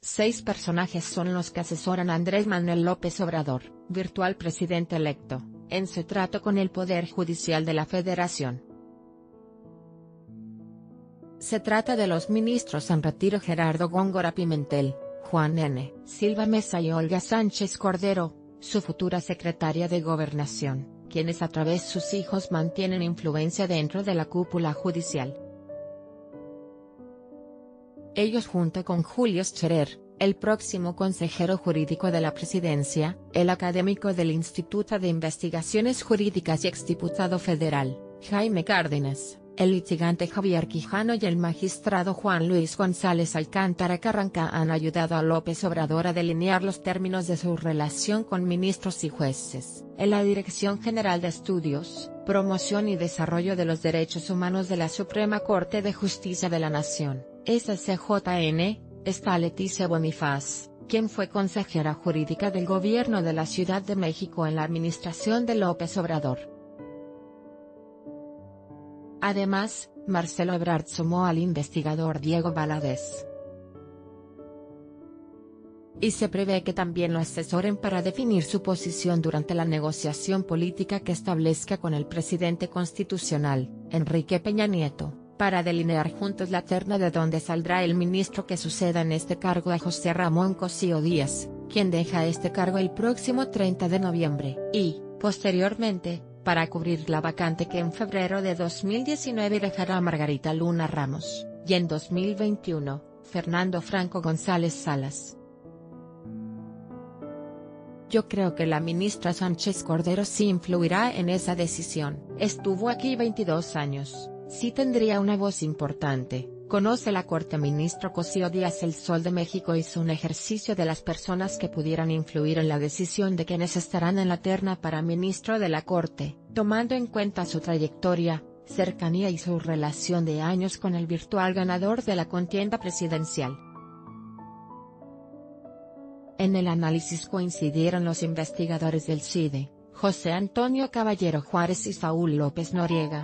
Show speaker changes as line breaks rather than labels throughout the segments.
6 personajes son los que asesoran a Andrés Manuel López Obrador, virtual presidente electo, en su trato con el Poder Judicial de la Federación. Se trata de los ministros en retiro Gerardo Góngora Pimentel, Juan N. Silva Mesa y Olga Sánchez Cordero, su futura secretaria de Gobernación, quienes a través de sus hijos mantienen influencia dentro de la cúpula judicial. Ellos junto con Julio Scherer, el próximo consejero jurídico de la presidencia, el académico del Instituto de Investigaciones Jurídicas y exdiputado federal, Jaime Cárdenas, el litigante Javier Quijano y el magistrado Juan Luis González Alcántara Carranca han ayudado a López Obrador a delinear los términos de su relación con ministros y jueces, en la Dirección General de Estudios, Promoción y Desarrollo de los Derechos Humanos de la Suprema Corte de Justicia de la Nación, SCJN, está Leticia Bonifaz, quien fue consejera jurídica del Gobierno de la Ciudad de México en la administración de López Obrador. Además, Marcelo Ebrard sumó al investigador Diego Valadez. Y se prevé que también lo asesoren para definir su posición durante la negociación política que establezca con el presidente constitucional, Enrique Peña Nieto, para delinear juntos la terna de donde saldrá el ministro que suceda en este cargo a José Ramón Cosío Díaz, quien deja este cargo el próximo 30 de noviembre, y, posteriormente, para cubrir la vacante que en febrero de 2019 dejará Margarita Luna Ramos, y en 2021, Fernando Franco González Salas. Yo creo que la ministra Sánchez Cordero sí influirá en esa decisión. Estuvo aquí 22 años, sí tendría una voz importante. Conoce la Corte. Ministro Cosío Díaz. El Sol de México hizo un ejercicio de las personas que pudieran influir en la decisión de quienes estarán en la terna para ministro de la Corte, tomando en cuenta su trayectoria, cercanía y su relación de años con el virtual ganador de la contienda presidencial. En el análisis coincidieron los investigadores del CIDE, José Antonio Caballero Juárez y Saúl López Noriega.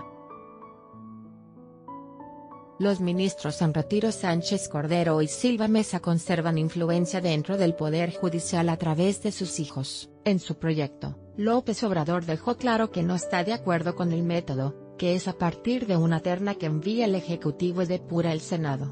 Los ministros en retiro Sánchez Cordero y Silva Mesa conservan influencia dentro del Poder Judicial a través de sus hijos. En su proyecto, López Obrador dejó claro que no está de acuerdo con el método, que es a partir de una terna que envía el Ejecutivo y depura el Senado.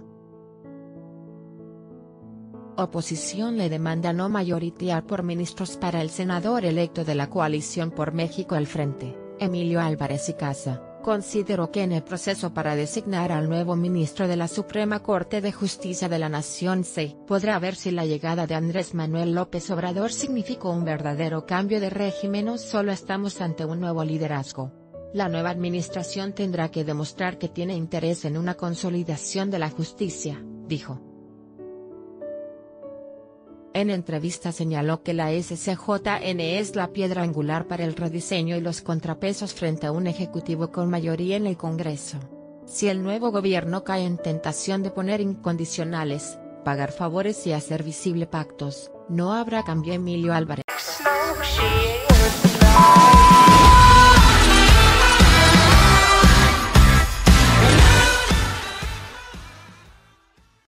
Oposición le demanda no mayoritear por ministros para el senador electo de la coalición por México al Frente, Emilio Álvarez y Casa. Consideró que en el proceso para designar al nuevo ministro de la Suprema Corte de Justicia de la Nación se podrá ver si la llegada de Andrés Manuel López Obrador significó un verdadero cambio de régimen o solo estamos ante un nuevo liderazgo. La nueva administración tendrá que demostrar que tiene interés en una consolidación de la justicia, dijo. En entrevista señaló que la SCJN es la piedra angular para el rediseño y los contrapesos frente a un ejecutivo con mayoría en el Congreso. Si el nuevo gobierno cae en tentación de poner incondicionales, pagar favores y hacer visible pactos, no habrá cambio. Emilio Álvarez.